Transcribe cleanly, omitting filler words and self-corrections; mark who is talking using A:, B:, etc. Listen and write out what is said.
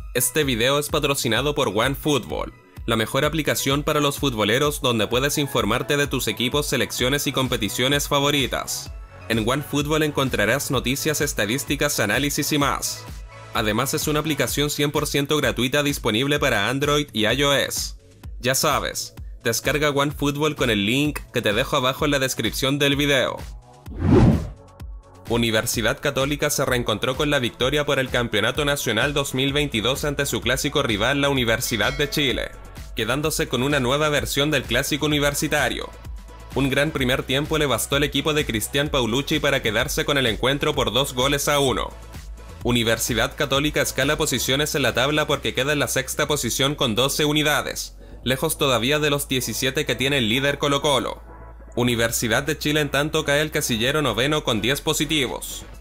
A: Este video es patrocinado por OneFootball, la mejor aplicación para los futboleros donde puedes informarte de tus equipos, selecciones y competiciones favoritas. En OneFootball encontrarás noticias, estadísticas, análisis y más. Además es una aplicación 100% gratuita disponible para Android y iOS. Ya sabes, descarga OneFootball con el link que te dejo abajo en la descripción del video. Universidad Católica se reencontró con la victoria por el Campeonato Nacional 2022 ante su clásico rival, la Universidad de Chile, quedándose con una nueva versión del clásico universitario. Un gran primer tiempo le bastó al equipo de Cristian Paulucci para quedarse con el encuentro por 2-1. Universidad Católica escala posiciones en la tabla porque queda en la sexta posición con 12 unidades, lejos todavía de los 17 que tiene el líder Colo-Colo. Universidad de Chile en tanto cae al casillero noveno con 10 positivos.